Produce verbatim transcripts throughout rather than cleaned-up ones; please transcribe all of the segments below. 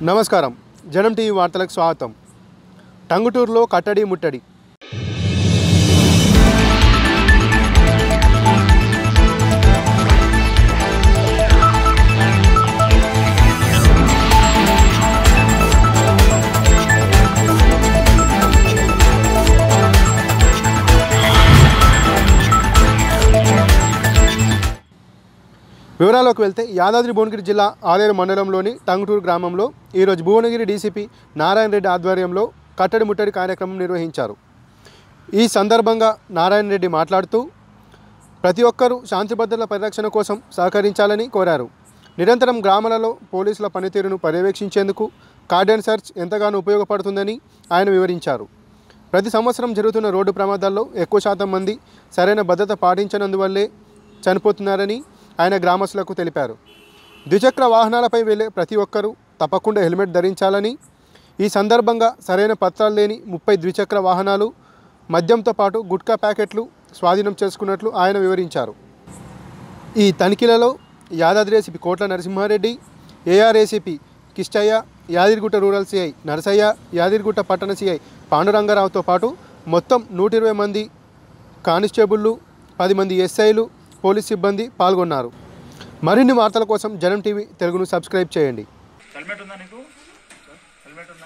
నమస్కారం జనం టీవీ వార్తలకు స్వాగతం. టంగుటూరులో కట్టడి ముట్టడి. వివరాల్లోకి వెళ్తే యాదాద్రి భువనగిరి జిల్లా ఆలేరు మండలంలోని టంగుటూరు గ్రామంలో ఈరోజు భువనగిరి డీసీపీ నారాయణ రెడ్డి ఆధ్వర్యంలో కట్టడి ముట్టడి కార్యక్రమం నిర్వహించారు. ఈ సందర్భంగా నారాయణ రెడ్డి మాట్లాడుతూ ప్రతి ఒక్కరూ శాంతి భద్రతల పరిరక్షణ కోసం సహకరించాలని కోరారు. నిరంతరం గ్రామాలలో పోలీసుల పనితీరును పర్యవేక్షించేందుకు కార్డన్ సెర్చ్ ఎంతగానో ఉపయోగపడుతుందని ఆయన వివరించారు. ప్రతి సంవత్సరం జరుగుతున్న రోడ్డు ప్రమాదాల్లో ఎక్కువ శాతం మంది సరైన భద్రత పాటించనందువల్లే చనిపోతున్నారని ఆయన గ్రామస్తులకు తెలిపారు. ద్విచక్ర వాహనాలపై వెళ్ళే ప్రతి ఒక్కరూ తప్పకుండా హెల్మెట్ ధరించాలని, ఈ సందర్భంగా సరైన పత్రాలు లేని ముప్పై ద్విచక్ర వాహనాలు మద్యంతో పాటు గుట్కా ప్యాకెట్లు స్వాధీనం చేసుకున్నట్లు ఆయన వివరించారు. ఈ తనిఖీలలో Yadadri ACP Kotla Narasimhareddy, AR ACP Kistaiah, Yadagirigutta rural CI Narasaiah, Yadagirigutta పట్టణ సిఐ పాండురంగారావుతో పాటు మొత్తం నూట ఇరవై మంది కానిస్టేబుళ్లు, పది మంది ఎస్ఐలు, పోలీస్ సిబ్బంది పాల్గొన్నారు. మరిన్ని వార్తల కోసం జనం టీవీ తెలుగును సబ్స్క్రైబ్ చేయండి. హెల్మెట్ ఉందా నీకు? హెల్మెట్ ఉందా?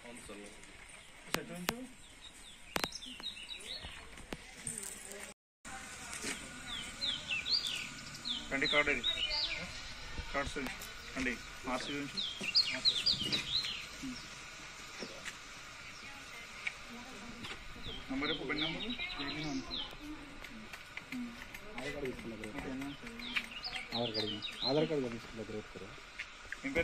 రండి కార్డు ఇది కార్డ్స్ రండి ఆర్సీ గురించి నంబర్ ఎప్పుడు బండి number Aadhaar card Aadhaar card తీసుకున్న ఇంకా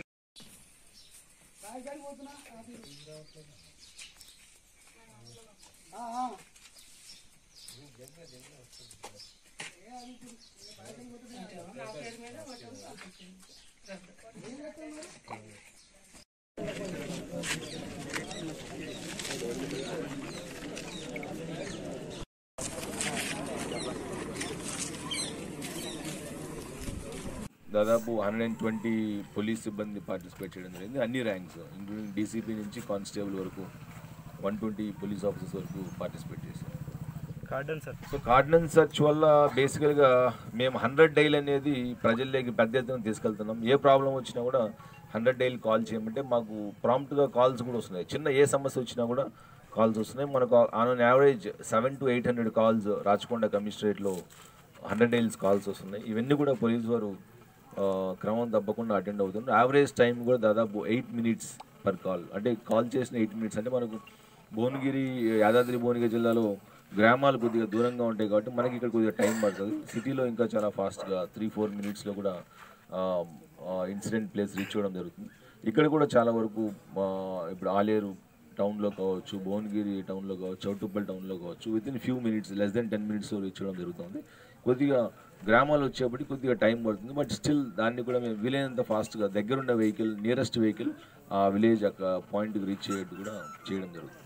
దాదాపు హండ్రెడ్ అండ్ ట్వంటీ పోలీస్ సిబ్బంది పార్టిసిపేట్ చేయడం జరిగింది. అన్ని ర్యాంక్స్ ఇంక్లూడింగ్ డీసీపీ నుంచి కానిస్టేబుల్ వరకు వన్ ట్వంటీ పోలీస్ ఆఫీసర్స్ వరకు పార్టిసిపేట్ చేశారు. Cordon search so cordon search వల్ల బేసికల్గా మేము హండ్రెడ్ డైల్ అనేది ప్రజల్లోకి పెద్ద ఎత్తున తీసుకెళ్తున్నాం. ఏ ప్రాబ్లం వచ్చినా కూడా హండ్రెడ్ డైల్ కాల్ చేయమంటే మాకు ప్రాంప్ట్గా కాల్స్ కూడా వస్తున్నాయి. చిన్న ఏ సమస్య వచ్చినా కూడా కాల్స్ వస్తున్నాయి. మనకు on average seven to eight hundred calls Rachakonda కమిషనరేట్లో హండ్రెడ్ డైల్స్ కాల్స్ వస్తున్నాయి. ఇవన్నీ కూడా పోలీస్ వారు క్రమం తప్పకుండా అటెండ్ అవుతుంది. యావరేజ్ టైం కూడా దాదాపు ఎయిట్ మినిట్స్ పర్ కాల్. అంటే కాల్ చేసిన ఎయిట్ మినిట్స్ అంటే మనకు భువనగిరి యాదాద్రి భువనగిరి జిల్లాలో గ్రామాలు కొద్దిగా దూరంగా ఉంటాయి కాబట్టి మనకి ఇక్కడ కొద్దిగా టైం పడుతుంది. సిటీలో ఇంకా చాలా ఫాస్ట్గా త్రీ ఫోర్ మినిట్స్లో కూడా ఇన్సిడెంట్ ప్లేస్ రీచ్ అవ్వడం జరుగుతుంది. ఇక్కడ కూడా చాలా వరకు ఇప్పుడు ఆలేరు టౌన్లో కావచ్చు, భువనగిరి టౌన్లో కావచ్చు, చౌటుప్పల్ టౌన్లో కావచ్చు within few minutes less than ten మినిట్స్లో రీచ్ అవ్వడం జరుగుతుంది. కొద్దిగా గ్రామాలు వచ్చేప్పటికి కొద్దిగా టైం పడుతుంది. బట్ స్టిల్ దాన్ని కూడా మేము వీలైనంత ఫాస్ట్గా దగ్గరున్న వెహికల్ నియరెస్ట్ వెహికల్ ఆ విలేజ్ యొక్క పాయింట్కి రీచ్ అయ్యేట్టు కూడా చేయడం జరుగుతుంది.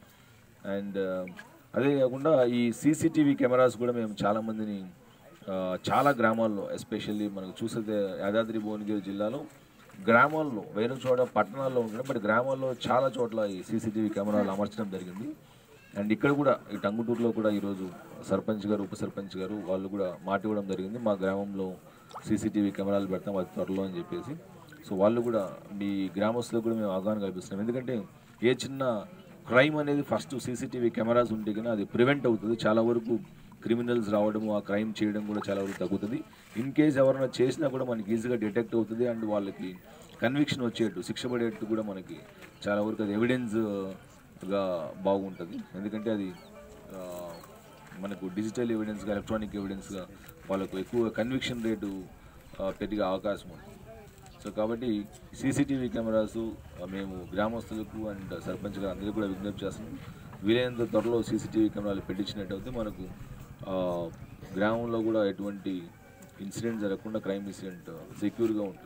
అండ్ అదే కాకుండా ఈ సీసీటీవీ కెమెరాస్ కూడా మేము చాలామందిని చాలా గ్రామాల్లో ఎస్పెషల్లీ మనకు చూస్తే యాదాద్రి భువనగిరి జిల్లాలో గ్రామాల్లో వేరే చోట పట్టణాల్లో ఉంటాయి, బట్ గ్రామాల్లో చాలా చోట్ల ఈ సీసీటీవీ కెమెరాలు అమర్చడం జరిగింది. అండ్ ఇక్కడ కూడా ఈ టంగుటూరులో కూడా ఈరోజు సర్పంచ్ గారు, ఉప సర్పంచ్ గారు వాళ్ళు కూడా మాట ఇవ్వడం జరిగింది. మా గ్రామంలో సీసీటీవీ కెమెరాలు పెడతాం అది త్వరలో అని చెప్పేసి. సో వాళ్ళు కూడా మీ గ్రామస్తులకు కూడా మేము అవగాహన కల్పిస్తున్నాం. ఎందుకంటే ఏ చిన్న క్రైమ్ అనేది ఫస్ట్ సీసీటీవీ కెమెరాస్ ఉంటే కానీ అది ప్రివెంట్ అవుతుంది. చాలా వరకు క్రిమినల్స్ రావడము, ఆ క్రైమ్ చేయడం కూడా చాలా వరకు తగ్గుతుంది. ఇన్ కేస్ ఎవరైనా చేసినా కూడా మనకి ఈజీగా డిటెక్ట్ అవుతుంది. అండ్ వాళ్ళకి కన్విక్షన్ వచ్చేట్టు, శిక్ష పడేట్టు కూడా మనకి చాలా వరకు అది ఎవిడెన్స్గా బాగుంటుంది. ఎందుకంటే అది మనకు డిజిటల్ ఎవిడెన్స్గా, ఎలక్ట్రానిక్ ఎవిడెన్స్గా వాళ్ళకు ఎక్కువ కన్విక్షన్ రేటు పెరిగే అవకాశం ఉంది. సో కాబట్టి సీసీటీవీ కెమెరాస్ మేము గ్రామస్తులకు అండ్ సర్పంచ్ గారు అందరికీ కూడా విజ్ఞప్తి చేస్తున్నాం. వీలైనంత త్వరలో సీసీటీవీ కెమెరాలు పెట్టించినట్టయితే మనకు గ్రామంలో కూడా ఎటువంటి ఇన్సిడెంట్ జరగకుండా క్రైమ్ ఇన్సిడెంట్ సెక్యూర్గా ఉంటుంది.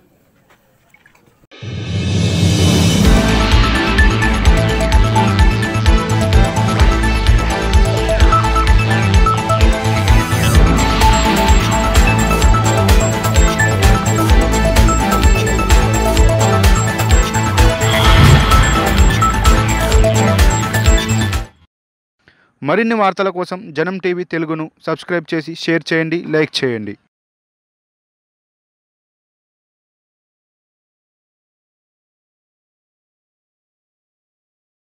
మరిన్ని వార్తల కోసం జనం టీవీ తెలుగును సబ్స్క్రైబ్ చేసి షేర్ చేయండి, లైక్ చేయండి.